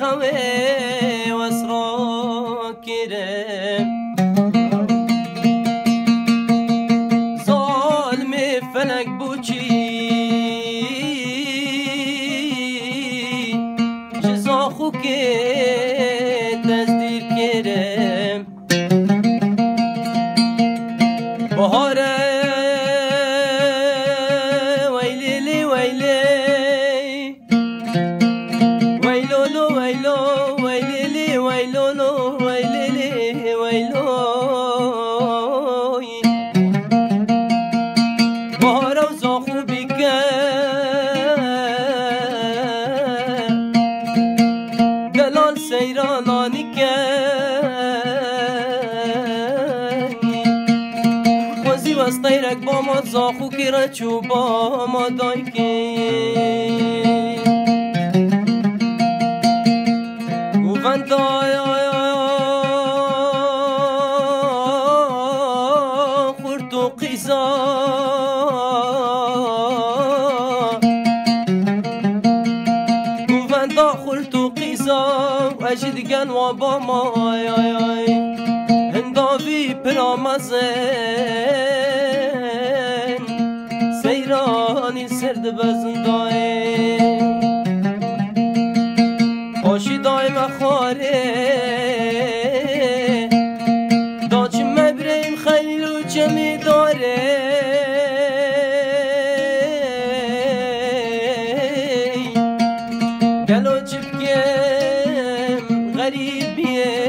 خواه واسرا کرم ظالم فلک بوچی جزا خو که تزدیر کرم بهاره ویلی ویلی ویلولو ویلو ویلی ویلولو ویلی ویلو بهاره و زاخو بیکن دلال سیرانانی از غیرک با ما زاخو کی را چو با ما دای کی گووند خورد و قیزا گووند خورد و قیزا و اجدگن و با ما هنداوی پرامزه سیرانی سرد بزندای خوشی دایم خواره داچی مبریم خیلی رو چمی داره گلو چپکم غریبیه